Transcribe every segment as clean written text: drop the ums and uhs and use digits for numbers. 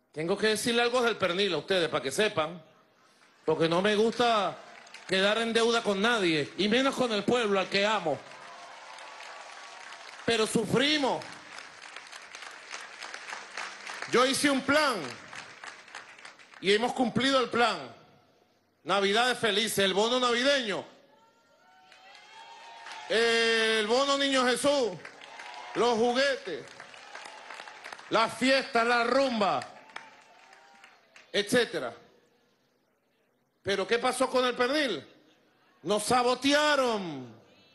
Tengo que decirle algo del pernil a ustedes para que sepan, porque no me gusta quedar en deuda con nadie, y menos con el pueblo al que amo. Pero sufrimos. Yo hice un plan y hemos cumplido el plan. Navidades felices, el bono navideño, el bono Niño Jesús, los juguetes, las fiestas, la rumba, etcétera. Pero ¿qué pasó con el pernil? Nos sabotearon.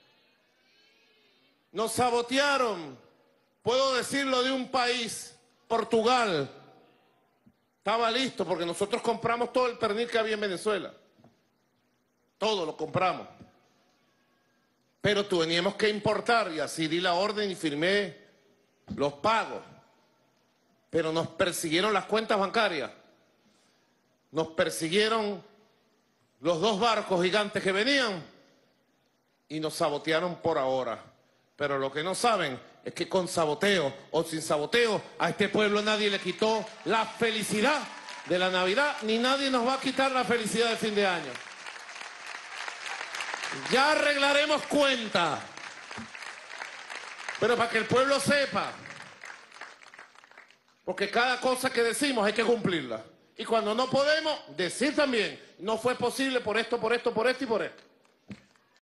Nos sabotearon. Puedo decirlo de un país, Portugal. Estaba listo porque nosotros compramos todo el pernil que había en Venezuela. Todo lo compramos. Pero teníamos que importar y así di la orden y firmé los pagos. Pero nos persiguieron las cuentas bancarias. Nos persiguieron los dos barcos gigantes que venían y nos sabotearon por ahora. Pero lo que no saben es que con saboteo o sin saboteo a este pueblo nadie le quitó la felicidad de la Navidad, ni nadie nos va a quitar la felicidad de fin de año. Ya arreglaremos cuentas, pero para que el pueblo sepa, porque cada cosa que decimos hay que cumplirla. Y cuando no podemos, decir también, no fue posible por esto, por esto, por esto y por esto.